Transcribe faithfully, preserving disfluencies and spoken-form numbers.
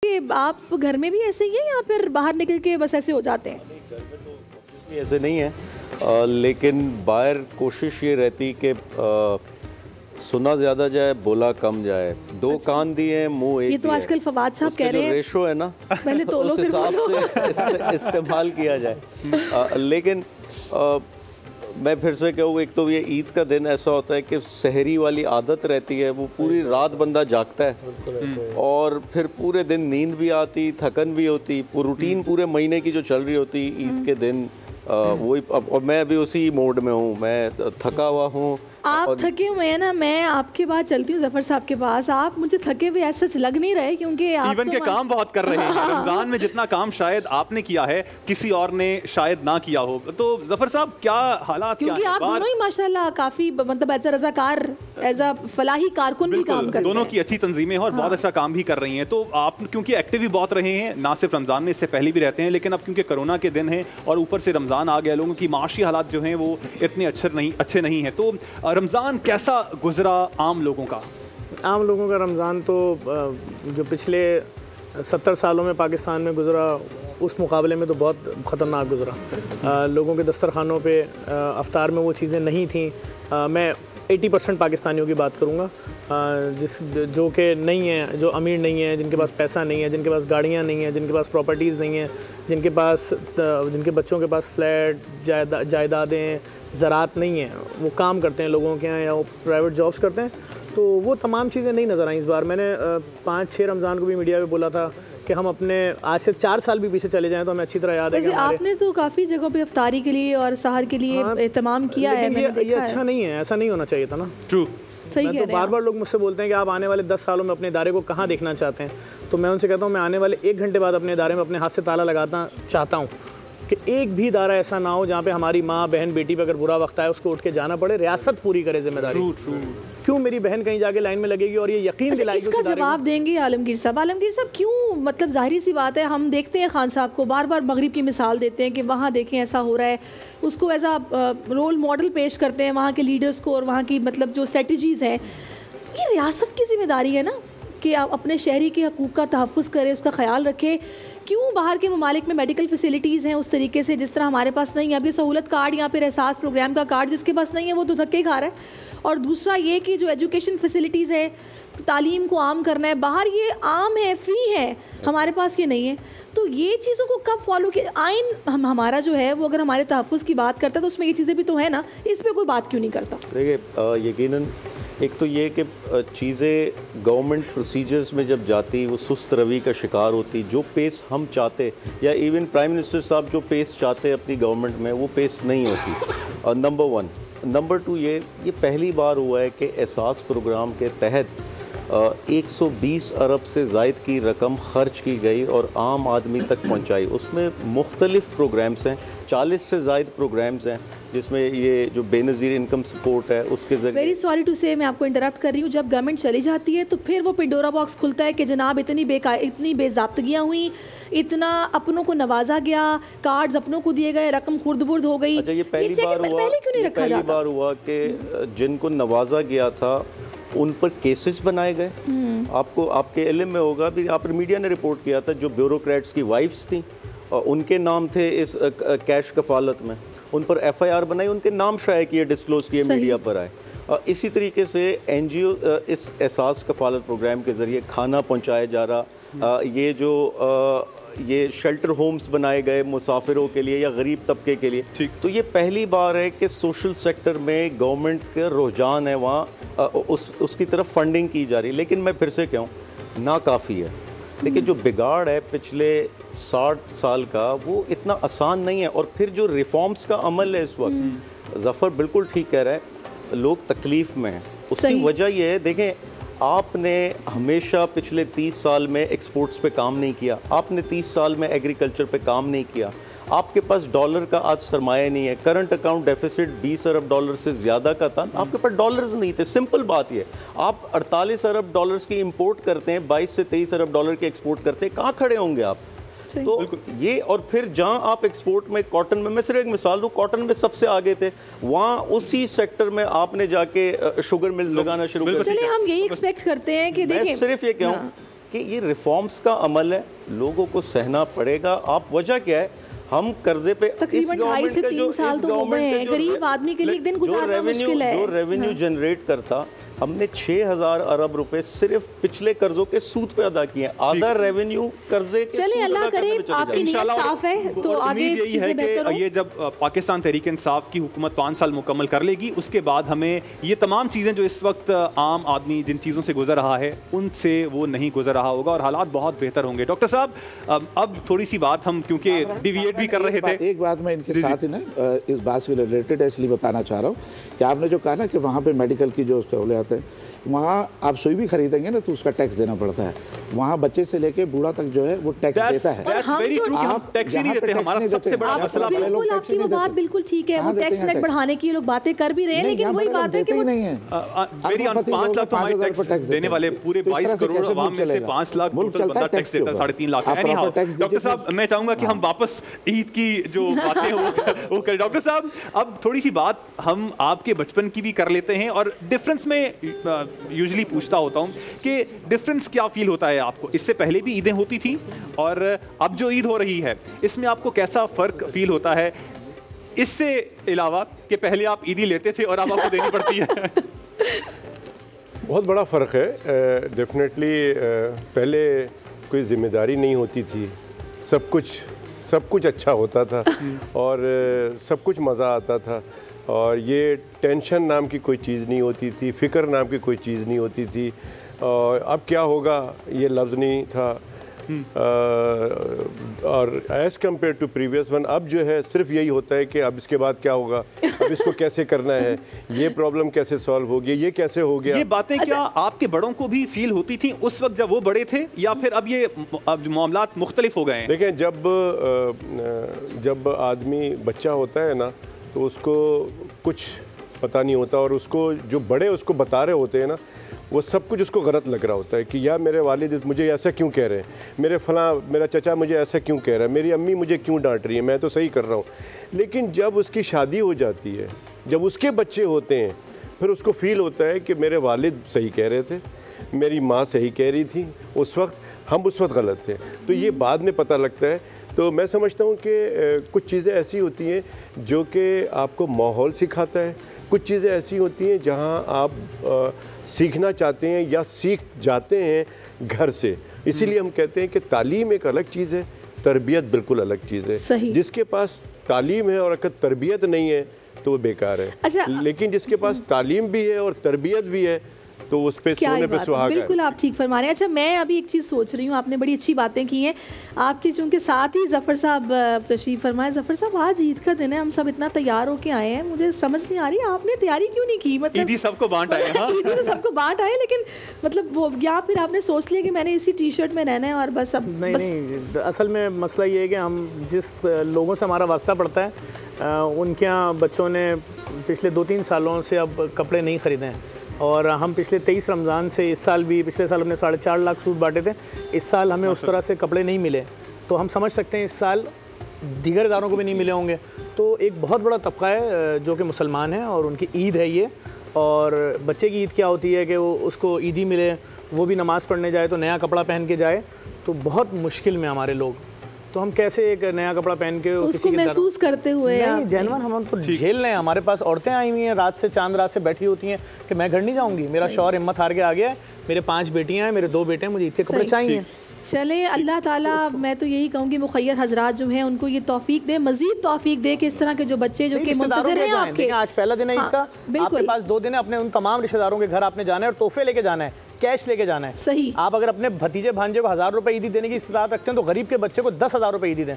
कि आप घर में भी ऐसे ही हैं या फिर बाहर निकल के बस ऐसे हो जाते हैं? घर में तो ऐसे नहीं है, आ, लेकिन बाहर कोशिश ये रहती कि आ, सुना ज़्यादा जाए, बोला कम जाए। दो अच्छा। कान दिए, मुंह एक। ये तो आजकल फवाद साहब कह रहे हैं, रेशो है ना, पहले तो उस हिसाब से इस्तेमाल किया जाए। आ, लेकिन आ, मैं फिर से कहूँ, एक तो ये ईद का दिन ऐसा होता है कि सहरी वाली आदत रहती है, वो पूरी रात बंदा जागता है और फिर पूरे दिन नींद भी आती, थकन भी होती, रूटीन पूरे महीने की जो चल रही होती ईद के दिन वही। और मैं अभी उसी मोड में हूँ, मैं थका हुआ हूँ। आप थके हुए हैं ना, मैं आपके बाद चलती हूँ जफर साहब के पास। आप मुझे थके हुए ऐसा लग नहीं रहे, क्योंकि आप इवन तो के काम बहुत कर रहे हैं। रमजान में जितना काम शायद आपने किया है किसी और ने शायद ना किया हो। तो जफर साहब क्या हालात, क्योंकि क्या आप दोनों ही माशाल्लाह काफी मतलब as a रज़ाकार, as a Falahi कारकुन भी काम करते हैं। दोनों की अच्छी तंजीमें और बहुत अच्छा काम भी कर रही हैं। तो आप क्योंकि एक्टिव भी बहुत रहे हैं, ना सिर्फ रमजान में, इससे पहले भी रहते हैं, लेकिन अब क्योंकि कोरोना के दिन है और ऊपर से रमजान आ गया, लोगों की माशी हालात जो हैं वो इतने अच्छे नहीं अच्छे नहीं हैं। तो रमजान कैसा गुजरा आम लोगों का? आम लोगों का रमज़ान तो जो पिछले सत्तर सालों में पाकिस्तान में गुजरा उस मुकाबले में तो बहुत ख़तरनाक गुजरा। लोगों के दस्तरखानों पे अफ्तार में वो चीज़ें नहीं थी। मैं अस्सी परसेंट पाकिस्तानियों की बात करूँगा जिस जो कि नहीं है, जो अमीर नहीं है, जिनके पास पैसा नहीं है, जिनके पास गाड़ियाँ नहीं हैं, जिनके पास प्रॉपर्टीज़ नहीं हैं, जिनके पास जिनके बच्चों के पास फ्लैट जायदा जायदादें ज़रात नहीं है, वो काम करते हैं लोगों के यहाँ या वो प्राइवेट जॉब्स करते हैं, तो वो तमाम चीज़ें नहीं नज़र आई इस बार। मैंने पाँच छः रमज़ान को भी मीडिया पे बोला था कि हम अपने आज से चार साल भी पीछे चले जाएं तो हमें अच्छी तरह याद है कि आपने तो काफ़ी जगहों पे इफ्तारी के लिए और सहर के लिए एहतमाम किया है। ये, ये अच्छा नहीं है, ऐसा नहीं होना चाहिए था ना। ट्रू, सही तो बार बार लोग मुझसे बोलते हैं कि आप आने वाले दस सालों में अपने इदारे को कहाँ देखना चाहते हैं, तो मैं उनसे कहता हूँ मैं आने वाले एक घंटे बाद अपने इदारे में अपने हाथ से ताला लगाना चाहता हूँ कि एक भी इदारा ऐसा ना हो जहाँ पे हमारी माँ बहन बेटी पे अगर बुरा वक्त आए उसको उठ के जाना पड़े, रियासत पूरी करे जिम्मेदारी। ट्रू ट्रू क्यों मेरी बहन कहीं जाके लाइन में लगेगी और ये यकीन अच्छा, दिलाएगी। इसका जवाब देंगे आलमगीर साहब। आलमगीर साहब क्यों, मतलब जाहिर सी बात है, हम देखते हैं खान साहब को बार बार मगरिब की मिसाल देते हैं कि वहाँ देखें ऐसा हो रहा है, उसको एज आ रोल मॉडल पेश करते हैं वहाँ के लीडर्स को और वहाँ की मतलब जो स्ट्रेटजीज़ हैं। ये रियासत की जिम्मेदारी है ना कि आप अपने शहरी के हकूक़ का तहफ़्फ़ुज़ करें, उसका ख्याल रखें। क्यों बाहर के ममालिक में मेडिकल फैसिलिटीज़ हैं उस तरीके से जिस तरह हमारे पास नहीं है। अभी सहूलत कार्ड या फिर एहसास प्रोग्राम का कार्ड जिसके पास नहीं है वो तो धक्के खा रहा है। और दूसरा ये कि जो एजुकेशन फैसिलिटीज़ है, तालीम को आम करना है, बाहर ये आम है, फ्री है, हमारे पास ये नहीं है। तो ये चीज़ों को कब फॉलो किया? आइन हम हमारा जो है वो अगर हमारे तहफ़्फ़ुज़ की बात करता है तो उसमें ये चीज़ें भी तो है ना, इस पर कोई बात क्यों नहीं करता? देखिए यकीनन एक तो ये कि चीज़ें गवर्नमेंट प्रोसीजर्स में जब जाती वो सुस्त रवि का शिकार होती। जो पेस हम चाहते या इवन प्राइम मिनिस्टर साहब जो पेस चाहते अपनी गवर्नमेंट में वो पेस नहीं होती, नंबर वन। नंबर टू ये ये पहली बार हुआ है कि एहसास प्रोग्राम के तहत एक सौ बीस अरब से ज़ायद की रकम खर्च की गई और आम आदमी तक पहुंचाई। उसमें मुख्तलिफ़ प्रोग्राम्स हैं, चालीस से ज़ायद प्रोग्राम्स हैं जिसमें ये जो बेनज़ीर इनकम सपोर्ट है उसके ज़रिए। वेरी सॉरी टू से मैं आपको इंटरप्ट कर रही हूँ। जब गवर्नमेंट चली जाती है तो फिर वो पिंडोरा बॉक्स खुलता है कि जनाब इतनी बेका इतनी बेज़ाब्तगियाँ हुई, इतना अपनों को नवाजा गया, कार्ड्स अपनों को दिए गए, रकम खुर्द-बुर्द हो गई। अच्छा, ये पहली बार हुआ, पहले क्यों नहीं रखा पहली जाता? बार हुआ कि जिनको नवाजा गया था उन पर केसेस बनाए गए। आपको आपके इल्म में होगा भी, आप मीडिया ने रिपोर्ट किया था, जो ब्यूरोक्रेट्स की वाइफ्स थी उनके नाम थे इस कैश कफालत में, उन पर एफ आई आर बनाई, उनके नाम शाये किए, डिस्क्लोज़ किए, मीडिया पर आए। इसी तरीके से एन जी ओ इस एहसास कफालत प्रोग्राम के ज़रिए खाना पहुँचाया जा रहा। ये जो ये शेल्टर होम्स बनाए गए मुसाफिरों के लिए या गरीब तबके के लिए। ठीक, तो ये पहली बार है कि सोशल सेक्टर में गवर्नमेंट का रुझान है, वहाँ उस उसकी तरफ फंडिंग की जा रही है। लेकिन मैं फिर से कहूँ, ना काफ़ी है। देखिए जो बिगाड़ है पिछले साठ साल का वो इतना आसान नहीं है। और फिर जो रिफॉर्म्स का अमल है इस वक्त, ज़फ़र बिल्कुल ठीक कह रहा है, लोग तकलीफ़ में हैं। उसकी वजह यह है, देखें आपने हमेशा पिछले तीस साल में एक्सपोर्ट्स पे काम नहीं किया, आपने तीस साल में एग्रीकल्चर पे काम नहीं किया, आपके पास डॉलर का आज सरमाया नहीं है, करंट अकाउंट डेफिसिट बीस अरब डॉलर से ज़्यादा का था, आपके पास डॉलर्स नहीं थे। सिंपल बात ये, आप अड़तालीस अरब डॉलर्स की इंपोर्ट करते हैं, बाईस से तेईस अरब डॉलर की एक्सपोर्ट करते हैं, कहाँ खड़े होंगे आप? तो ये, और फिर जहाँ आप एक्सपोर्ट में कॉटन में, मैं सिर्फ एक मिसाल दूँ, कॉटन में सबसे आगे थे, वहाँ उसी सेक्टर में आपने जाके शुगर मिल्स लगाना शुरू कर दिया। चलिए हम यही एक्सपेक्ट करते हैं कि देखिए, सिर्फ ये कहूँ कि ये रिफॉर्म्स का अमल है, लोगों को सहना पड़ेगा। आप वजह क्या है, हम कर्जे पे तकरीबन ढाई से तीन साल तो हो गए हैं, गरीब आदमी के लिए एक दिन गुजारना मुश्किल है। जो रेवेन्यू जनरेट करता, हमने छह हजार अरब रुपए सिर्फ पिछले कर्जों के सूद पे अदा किए, आधा रेवेन्यू कर्जे के चलिए अल्लाह करे आपकी नीयत साफ है तो आगे यही है कि ये जब पाकिस्तान तहरीक इंसाफ की हुकूमत पाँच साल मुकम्मल कर लेगी, उसके बाद हमें ये तमाम चीज़ें जो इस वक्त आम आदमी जिन चीज़ों से गुजर रहा है उनसे वो नहीं गुजर रहा होगा और हालात बहुत बेहतर होंगे। डॉक्टर साहब अब थोड़ी सी बात हम क्योंकि डिविएट भी कर रहे थे, एक बात मैं इनके साथ ही ना इस बात से रिलेटेड है इसलिए बताना चाह रहा हूँ कि आपने जो कहा ना कि वहाँ पे मेडिकल की जो सहूलियत है, वहाँ आप सुई भी खरीदेंगे ना तो उसका टैक्स देना पड़ता है। वहाँ बच्चे से लेके बूढ़ा तक जो है वो टैक्स देता है। आप टैक्स ही नहीं देते, हमारा सबसे बड़ा मसला। बिल्कुल आपकी वो बात बिल्कुल ठीक है, वो टैक्स नेट बढ़ाने की लोग बातें कर भी रहे हैं, लेकिन वही बात है कि वो नहीं है। मेरी पाँच लाख तो हमारे टैक्स देने वाले पूरे बाईस करोड़ अवाम में से पाँच लाख टोटल बंदा टैक्स देता है, साढ़े तीन लाख। डॉक्टर साहब मैं चाहूंगा कि हम वापस ईद की जो बातें वो करें। डॉक्टर साहब अब थोड़ी सी बात हम आपके बचपन की भी कर लेते हैं और डिफरेंस में यूजुअली पूछता होता हूं कि डिफरेंस क्या फील होता है आपको, इससे पहले भी ईदें होती थी और अब जो ईद हो रही है इसमें आपको कैसा फ़र्क फील होता है, इससे अलावा कि पहले आप ईदी लेते थे और अब आपको देनी पड़ती है? बहुत बड़ा फ़र्क है डेफिनेटली। पहले कोई जिम्मेदारी नहीं होती थी, सब कुछ सब कुछ अच्छा होता था और सब कुछ मज़ा आता था और ये टेंशन नाम की कोई चीज़ नहीं होती थी, फ़िक्र नाम की कोई चीज़ नहीं होती थी। और अब क्या होगा ये लफ्ज़ नहीं था। और as compare to previous one अब जो है सिर्फ यही होता है कि अब इसके बाद क्या होगा, अब इसको कैसे करना है, ये प्रॉब्लम कैसे सॉल्व होगी, ये कैसे हो गया। ये बातें क्या आपके बड़ों को भी फील होती थी उस वक्त जब वो बड़े थे, या फिर अब ये अब मामलात मुख्तलिफ हो गए हैं? देखें, जब जब आदमी बच्चा होता है ना तो उसको कुछ पता नहीं होता और उसको जो बड़े उसको बता रहे होते हैं ना वो सब कुछ उसको गलत लग रहा होता है कि यार मेरे वालिद मुझे ऐसा क्यों कह रहे हैं, मेरे फलां मेरा चचा मुझे ऐसा क्यों कह रहा है, मेरी अम्मी मुझे क्यों डांट रही है, मैं तो सही कर रहा हूँ। लेकिन जब उसकी शादी हो जाती है, जब उसके बच्चे होते हैं, फिर उसको फ़ील होता है कि मेरे वालिद सही कह रहे थे, मेरी माँ सही कह रही थी उस वक्त, हम उस वक्त गलत थे। तो ये बाद में पता लगता है। तो मैं समझता हूँ कि कुछ चीज़ें ऐसी होती हैं जो कि आपको माहौल सिखाता है, कुछ चीज़ें ऐसी होती हैं जहाँ आप आ, सीखना चाहते हैं या सीख जाते हैं घर से। इसीलिए हम कहते हैं कि तालीम एक अलग चीज़ है, तरबियत बिल्कुल अलग चीज़ है। जिसके पास तालीम है और अगर तरबियत नहीं है तो वो बेकार है। अच्छा, लेकिन जिसके पास तालीम भी है और तरबियत भी है तो उस पे सोने पे सुहागा है। बिल्कुल आप ठीक फरमा रहे हैं। अच्छा, मैं अभी एक चीज़ सोच रही हूँ, आपने बड़ी अच्छी बातें की हैं आपके, चूँकि साथ ही ज़फ़र साहब तशरीफ़ फरमाए। ज़फ़र साहब आज ईद का दिन है, हम सब इतना तैयार होके आए हैं, मुझे समझ नहीं आ रही आपने तैयारी क्यों नहीं की? मतलब ईदी सबको बांट आए, हाँ ईदी तो सबको बांट आए, लेकिन मतलब वो या फिर आपने सोच लिया कि मैंने इसी टी शर्ट में रहना है और बस अब नहीं बस... नहीं, असल में मसला ये है कि हम जिस लोगों से हमारा वास्ता पड़ता है उनके यहाँ बच्चों ने पिछले दो तीन सालों से अब कपड़े नहीं ख़रीदे हैं और हम पिछले तेईस रमज़ान से इस साल भी, पिछले साल हमने साढ़े चार लाख सूट बांटे थे, इस साल हमें उस तरह से कपड़े नहीं मिले। तो हम समझ सकते हैं इस साल दीगर इदारों को भी नहीं मिले होंगे। तो एक बहुत बड़ा तबका है जो कि मुसलमान है और उनकी ईद है ये। और बच्चे की ईद क्या होती है कि वो उसको ईदी मिले, वो भी नमाज़ पढ़ने जाए तो नया कपड़ा पहन के जाए, तो बहुत मुश्किल में हमारे लोग। तो हम कैसे एक नया कपड़ा पहन के तो उसको महसूस करते हुए नहीं, जनवन हम तो झेल रहे हैं। हमारे पास औरतें आई हुई हैं रात से, चांद रात से बैठी होती हैं कि मैं घर नहीं जाऊंगी, मेरा शौहर हिम्मत हार के आ गया है, मेरे पांच बेटियां हैं, मेरे दो बेटे हैं, मुझे इतने कपड़े चाहिए। चले अल्लाह ताला, मैं तो यही कहूँगी मुखय्यर हजरात जो हैं उनको ये तौफीक दे, मजीद तौफीक दे कि इस तरह के जो बच्चे जो कि मुंतज़िर हैं आपके। आज पहला दिन है ईद का, आपके पास दो दिन है, अपने उन तमाम रिश्तेदारों के घर आपने जाना है और तोहफे लेके जाना है, कैश लेके जाना है। सही। आप अगर अपने भतीजे भांजे को हज़ार रुपए ईदी देने की इस्तात रखते हैं तो गरीब के बच्चे को दस हज़ार रुपए ईदी दें।